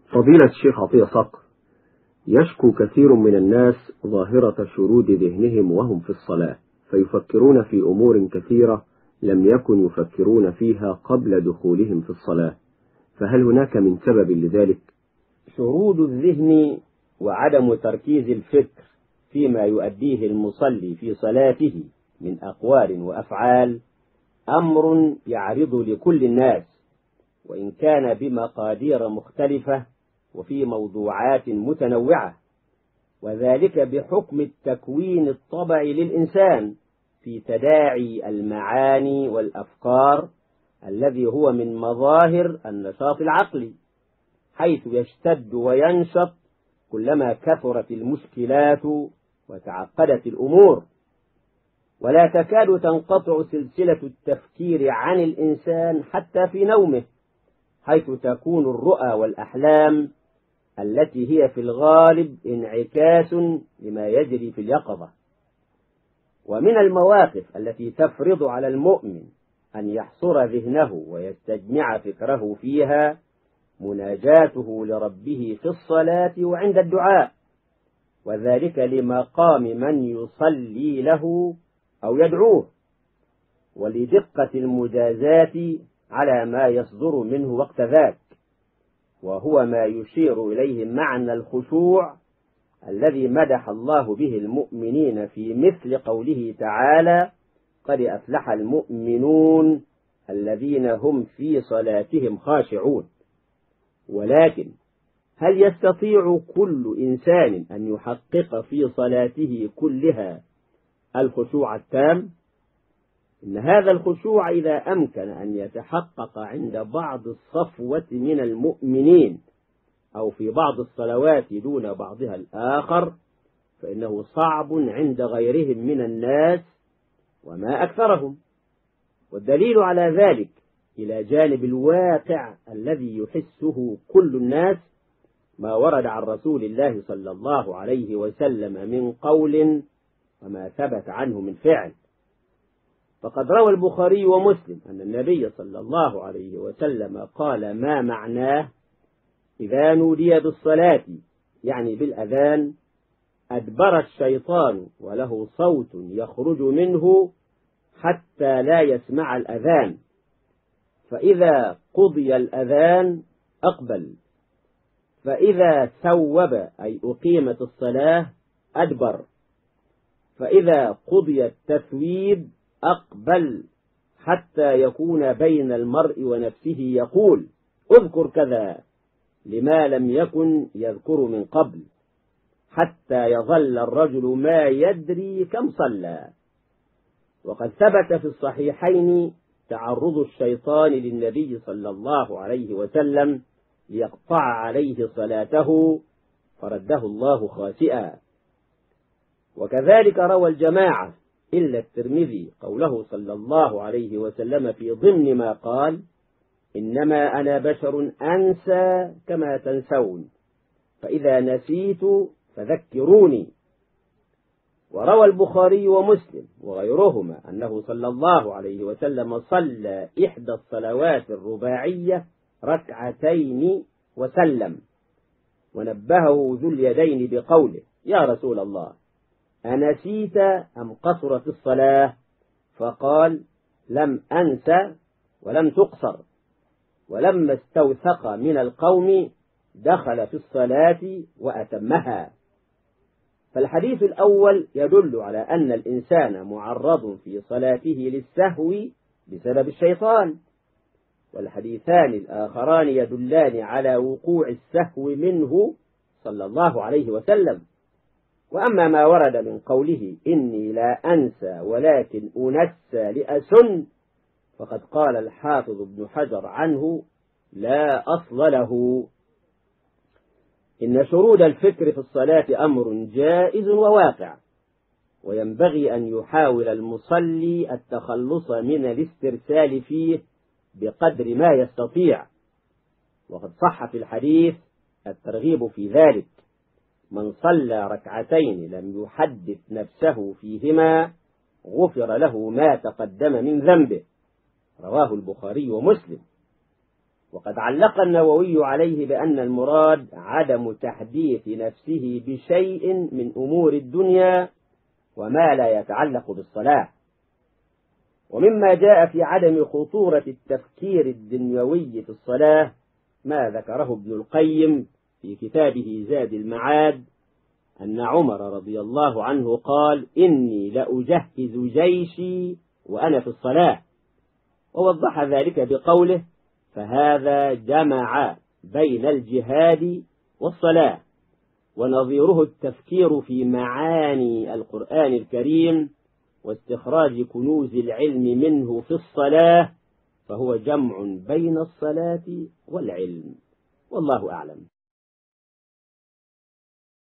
فضيلة الشيخ عطية صقر، يشكو كثير من الناس ظاهرة شرود ذهنهم وهم في الصلاة، فيفكرون في أمور كثيرة لم يكن يفكرون فيها قبل دخولهم في الصلاة، فهل هناك من سبب لذلك؟ شرود الذهن وعدم تركيز الفكر فيما يؤديه المصلي في صلاته من أقوال وأفعال أمر يعرض لكل الناس، وإن كان بمقادير مختلفة وفي موضوعات متنوعة، وذلك بحكم التكوين الطبعي للإنسان في تداعي المعاني والأفكار الذي هو من مظاهر النشاط العقلي، حيث يشتد وينشط كلما كثرت المشكلات وتعقدت الأمور، ولا تكاد تنقطع سلسلة التفكير عن الإنسان حتى في نومه، حيث تكون الرؤى والأحلام التي هي في الغالب انعكاس لما يجري في اليقظة. ومن المواقف التي تفرض على المؤمن أن يحصر ذهنه ويستجمع فكره فيها مناجاته لربه في الصلاة وعند الدعاء، وذلك لمقام من يصلي له أو يدعوه، ولدقة المجازات على ما يصدر منه وقت ذاك، وهو ما يشير إليه معنى الخشوع الذي مدح الله به المؤمنين في مثل قوله تعالى: قد أفلح المؤمنون الذين هم في صلاتهم خاشعون. ولكن هل يستطيع كل إنسان أن يحقق في صلاته كلها الخشوع التام؟ إن هذا الخشوع إذا أمكن أن يتحقق عند بعض الصفوة من المؤمنين أو في بعض الصلوات دون بعضها الآخر، فإنه صعب عند غيرهم من الناس وما أكثرهم. والدليل على ذلك إلى جانب الواقع الذي يحسه كل الناس ما ورد عن رسول الله صلى الله عليه وسلم من قول وما ثبت عنه من فعل. فقد روى البخاري ومسلم أن النبي صلى الله عليه وسلم قال ما معناه: إذا نودي بالصلاة، يعني بالأذان، أدبر الشيطان وله صوت يخرج منه حتى لا يسمع الأذان، فإذا قضي الأذان أقبل، فإذا ثوب أي أقيمت الصلاة أدبر، فإذا قضي التثويب أقبل، حتى يكون بين المرء ونفسه يقول: اذكر كذا، لما لم يكن يذكر من قبل، حتى يظل الرجل ما يدري كم صلى. وقد ثبت في الصحيحين تعرض الشيطان للنبي صلى الله عليه وسلم ليقطع عليه صلاته، فرده الله خاسئا. وكذلك روى الجماعة إلا الترمذي قوله صلى الله عليه وسلم في ضمن ما قال: إنما أنا بشر أنسى كما تنسون، فإذا نسيت فذكروني. وروى البخاري ومسلم وغيرهما أنه صلى الله عليه وسلم صلى إحدى الصلوات الرباعية ركعتين وسلم، ونبهه ذو اليدين بقوله: يا رسول الله، أنسيت أم قصرت الصلاة؟ فقال: لم أنس ولم تقصر. ولما استوثق من القوم دخل في الصلاة وأتمها. فالحديث الأول يدل على أن الإنسان معرض في صلاته للسهو بسبب الشيطان، والحديثان الآخران يدلان على وقوع السهو منه صلى الله عليه وسلم. وأما ما ورد من قوله: إني لا أنسى ولكن أنسى لأسن، فقد قال الحافظ ابن حجر عنه: لا أصل له. إن شرود الفكر في الصلاة أمر جائز وواقع، وينبغي أن يحاول المصلي التخلص من الاسترسال فيه بقدر ما يستطيع. وقد صح في الحديث الترغيب في ذلك: من صلى ركعتين لم يحدث نفسه فيهما غفر له ما تقدم من ذنبه، رواه البخاري ومسلم. وقد علق النووي عليه بأن المراد عدم تحديث نفسه بشيء من أمور الدنيا وما لا يتعلق بالصلاة. ومما جاء في عدم خطورة التفكير الدنيوي في الصلاة ما ذكره ابن القيم في كتابه زاد المعاد أن عمر رضي الله عنه قال: إني لأجهز جيشي وأنا في الصلاة، ووضح ذلك بقوله: فهذا جمع بين الجهاد والصلاة. ونظيره التفكير في معاني القرآن الكريم واستخراج كنوز العلم منه في الصلاة، فهو جمع بين الصلاة والعلم، والله أعلم.